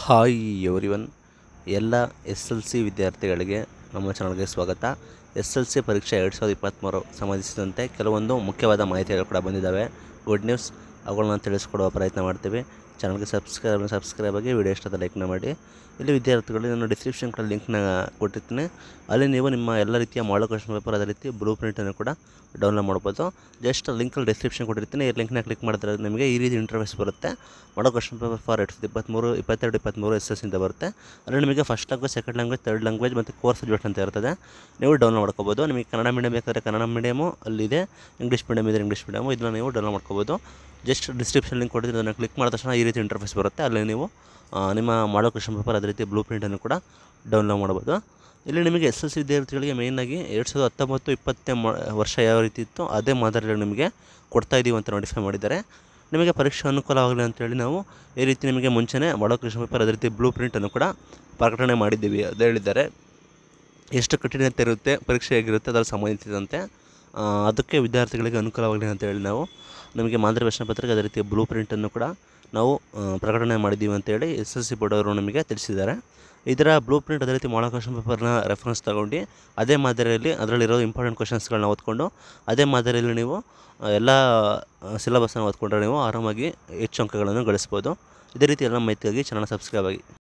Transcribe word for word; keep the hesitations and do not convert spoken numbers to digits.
Hi everyone, ಎಲ್ಲ S L C ವಿದ್ಯಾರ್ಥಿಗಳಿಗೆ ನಮ್ಮ ಚಾನಲ್ಗೆ ಸ್ವಾಗತ. ಎಸ್ ಎಲ್ ಸಿ ಪರೀಕ್ಷೆ ಎರಡು ಸಾವಿರದ ಇಪ್ಪತ್ತ್ಮೂರು ಸಂಬಂಧಿಸಿದಂತೆ ಕೆಲವೊಂದು ಮುಖ್ಯವಾದ ಮಾಹಿತಿಗಳು ಕೂಡ ಬಂದಿದ್ದಾವೆ. ಗುಡ್ ನ್ಯೂಸ್, ಅವುಗಳನ್ನ ತಿಳಿಸ್ಕೊಡುವ ಪ್ರಯತ್ನ ಮಾಡ್ತೀವಿ. ಚಾನಲ್ಗೆ ಸಬ್ಸ್ಕ್ರೈಬ್ ಸಬ್ಸ್ಕ್ರೈಬ್ ಆಗಿ ವಿಡಿಯೋ ಇಷ್ಟದ ಲೈಕ್ನ ಮಾಡಿ. ಇಲ್ಲಿ ವಿದ್ಯಾರ್ಥಿಗಳು ನಾನು ಡಿಸ್ಕ್ರಿಪ್ಷನ್ ಕಡೆ ಲಿಂಕ್ನ ಕೊಟ್ಟಿರ್ತೀನಿ. ಅಲ್ಲಿ ನೀವು ನಿಮ್ಮ ಎಲ್ಲ ರೀತಿಯ ಮಾಡಲ್ ಕ್ವೆಶ್ಚನ್ ಪೇಪರ್, ಅದೇ ರೀತಿ ಬ್ಲೂ ಪ್ರಿಂಟನ್ನು ಕೂಡ ಡೌನ್ಲೋಡ್ ಮಾಡ್ಬೋದು. ಜಸ್ಟ್ ಲಿಂಕಲ್ಲಿ ಡಿಸ್ಕ್ರಿಪ್ಷನ್ ಕೊಟ್ಟಿರ್ತೀನಿ. ಈ ಲಿಂಕ್ನ ಕ್ಲಿಕ್ ಮಾಡಿದ್ರೆ ನಿಮಗೆ ಈ ರೀತಿ ಇಂಟರ್ಫೇಸ್ ಬರುತ್ತೆ. ಮಾಡಲ್ ಕ್ವೆಶ್ಚನ್ ಪೇಪರ್ ಫಾರ್ ಎರಡು ಸಾವಿರದ ಇಪ್ಪತ್ತ್ಮೂರು ಇಪ್ಪತ್ತೆರಡು ಇಪ್ಪತ್ತ್ಮೂರು ಎಸ್ ಎಸ್ ಇಂದ ಬರುತ್ತೆ. ಅಲ್ಲಿ ನಿಮಗೆ first language, second language, third language ಮತ್ತು ಕೋರ್ ಸಬ್ಜೆಕ್ಟ್ ಅಂತ ಇರ್ತದೆ. ನೀವು ಡೌನ್ಲೋಡ್ ಮಾಡ್ಕೋಬೋದು. ನಿಮಗೆ ಕನ್ನಡ ಮೀಡಿಯಮ್ ಬೇಕಾದರೆ ಕನ್ನಡ ಮೀಡಿಯಮು ಅಲ್ಲಿದೆ, ಇಂಗ್ಲೀಷ್ ಮೀಡಿಯಮ್ ಇದೆ ಇಂಗ್ಲೀಷ್ ಮೀಡಿಯಮು, ಇದನ್ನು ನೀವು ಡೌನ್ಲೋಡ್ ಮಾಡ್ಕೋಬೋದು. ಜಸ್ಟ್ ಡಿಸ್ಕ್ರಿಪ್ಷನ್ ಲಿಂಕ್ ಕೊಟ್ಟಿದ್ದು ಅದನ್ನು ಕ್ಲಿಕ್ ಮಾಡಿದ ತಕ್ಷಣ ಈ ರೀತಿ ಇಂಟರ್ಫೇಸ್ ಬರುತ್ತೆ. ಅಲ್ಲಿ ನೀವು ನಿಮ್ಮ ಮಾಡಲ್ ಕ್ವೆಶ್ಚನ್ ಪೇಪರ್, ಅದೇ ರೀತಿ ಬ್ಲೂ ಪ್ರಿಂಟನ್ನು ಕೂಡ ಡೌನ್ಲೋಡ್ ಮಾಡ್ಬೋದು. ಇಲ್ಲಿ ನಿಮಗೆ ಎಸ್ ಎಲ್ ಸಿ ವಿದ್ಯಾರ್ಥಿಗಳಿಗೆ ಮೇಯ್ನಾಗಿ ಎರಡು ಸಾವಿರದ ಹತ್ತೊಂಬತ್ತು ಇಪ್ಪತ್ತನೇ ವರ್ಷ ಯಾವ ರೀತಿ ಇತ್ತು ಅದೇ ಮಾದರಿಯಲ್ಲಿ ನಿಮಗೆ ಕೊಡ್ತಾ ಇದ್ದೀವಿ ಅಂತ ನೋಟಿಫೈ ಮಾಡಿದ್ದಾರೆ. ನಿಮಗೆ ಪರೀಕ್ಷೆ ಅನುಕೂಲವಾಗಲಿ ಅಂತೇಳಿ ನಾವು ಈ ರೀತಿ ನಿಮಗೆ ಮುಂಚೆನೇ ಮಾಡಲ್ ಕ್ವೆಶ್ಚನ್ ಪೇಪರ್, ಅದೇ ರೀತಿ ಬ್ಲೂ ಪ್ರಿಂಟನ್ನು ಕೂಡ ಪ್ರಕಟಣೆ ಮಾಡಿದ್ದೀವಿ ಅಂತ ಹೇಳಿದ್ದಾರೆ. ಎಷ್ಟು ಕಠಿಣತೆ ಇರುತ್ತೆ, ಪರೀಕ್ಷೆ ಹೇಗಿರುತ್ತೆ ಅದರ ಸಂಬಂಧಿಸಿದಂತೆ ಅದಕ್ಕೆ ವಿದ್ಯಾರ್ಥಿಗಳಿಗೆ ಅನುಕೂಲವಾಗಲಿ ಅಂತೇಳಿ ನಾವು ನಮಗೆ ಮಾದರಿ ಪ್ರಶ್ನೆ ಪತ್ರಿಕೆ, ಅದೇ ರೀತಿ ಬ್ಲೂ ಪ್ರಿಂಟನ್ನು ಕೂಡ ನಾವು ಪ್ರಕಟಣೆ ಮಾಡಿದ್ದೀವಿ ಅಂತೇಳಿ ಎಸ್ ಎಸ್ ಸಿ ಬೋರ್ಡ್ ಅವರು ನಮಗೆ ತಿಳಿಸಿದ್ದಾರೆ. ಇದರ ಬ್ಲೂ ಪ್ರಿಂಟ್, ಅದೇ ರೀತಿ ಮಾಡಲ್ ಕ್ವೆಶ್ಚನ್ ಪೇಪರ್ನ ರೆಫರೆನ್ಸ್ ತಗೊಂಡು ಅದೇ ಮಾದರಿಯಲ್ಲಿ ಅದರಲ್ಲಿರೋ ಇಂಪಾರ್ಟೆಂಟ್ ಕ್ವೆಶ್ಚನ್ಸ್ಗಳನ್ನ ಓದ್ಕೊಂಡು ಅದೇ ಮಾದರಿಯಲ್ಲಿ ನೀವು ಎಲ್ಲ ಸಿಲೆಬಸ್ನ ಓದ್ಕೊಂಡ್ರೆ ನೀವು ಆರಾಮಾಗಿ ಹೆಚ್ಚು ಅಂಕಗಳನ್ನು ಗಳಿಸ್ಬೋದು. ಇದೇ ರೀತಿ ಎಲ್ಲ ಮಾಹಿತಿಯಾಗಿ ಚಾನಲ್ ಸಬ್ಸ್ಕ್ರೈಬ್ ಆಗಿ.